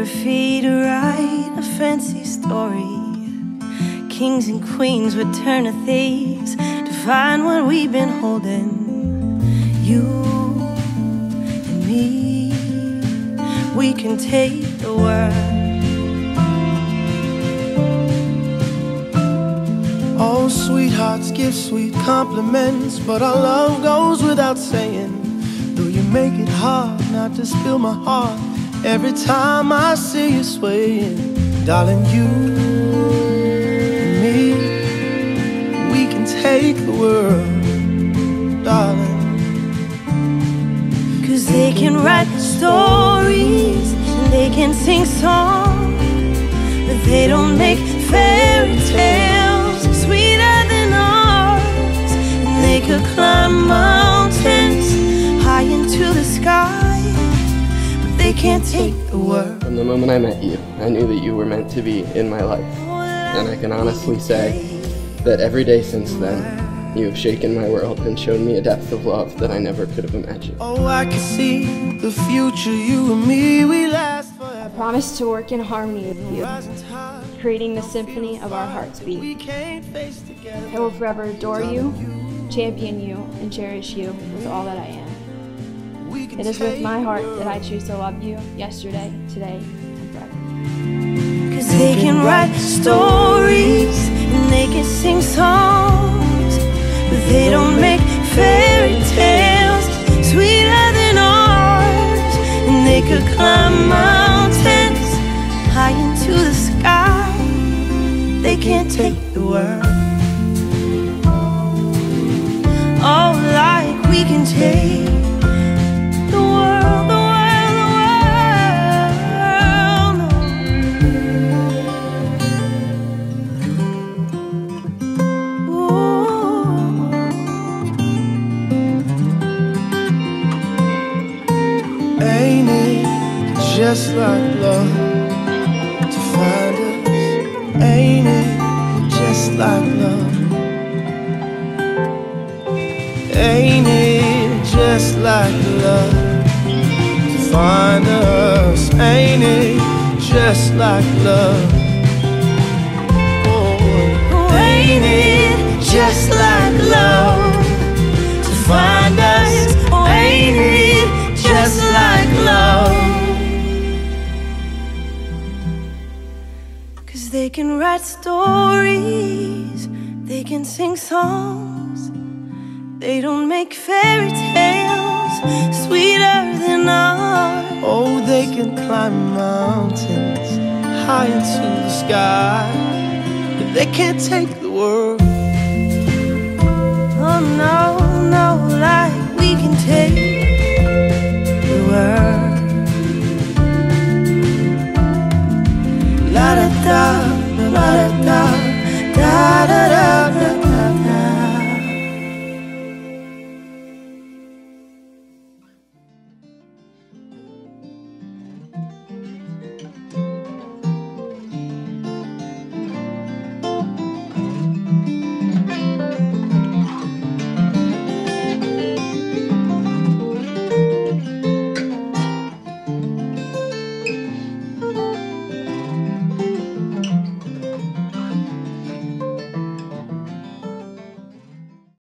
geography to write a fancy story. Kings and queens would turn to thieves to find what we've been holding. You and me, we can take the world. Oh, sweethearts give sweet compliments, but our love goes without saying. Though you make it hard not to spill my heart every time I see you swaying. Darling, you and me, we can take the world, darling. 'Cause they can write stories and they can sing songs, but they don't make fairy tales sweeter than ours. And they could climb mountains high into the sky, but they can't take the world. From the moment I met you, I knew that you were meant to be in my life. And I can honestly say that every day since then, you have shaken my world and shown me a depth of love that I never could have imagined. Oh, I can see the future, you and me, we last forever. I promise to work in harmony with you, creating the symphony of our hearts beat. I will forever adore you, champion you, and cherish you with all that I am. It is with my heart that I choose to love you yesterday, today, and forever. 'Cause they can write stories and they can sing songs, but they don't make fairy tales sweeter than ours. And they could climb mountains high into the sky, they can't take the world. Oh, like we can take the world, the world, the world. Ooh. Ain't it just like love to find us? Ain't it just like love? Ain't it just like love to find us? Ain't it just like love? Oh, ain't it just like love to find us? Oh, ain't it just like love? 'Cause they can write stories, they can sing songs, they don't make fairy tales sweeter than ours. Oh, they can climb mountains high into the sky, but they can't take the world. Oh no, no, like we can take the world. La da da, la da da.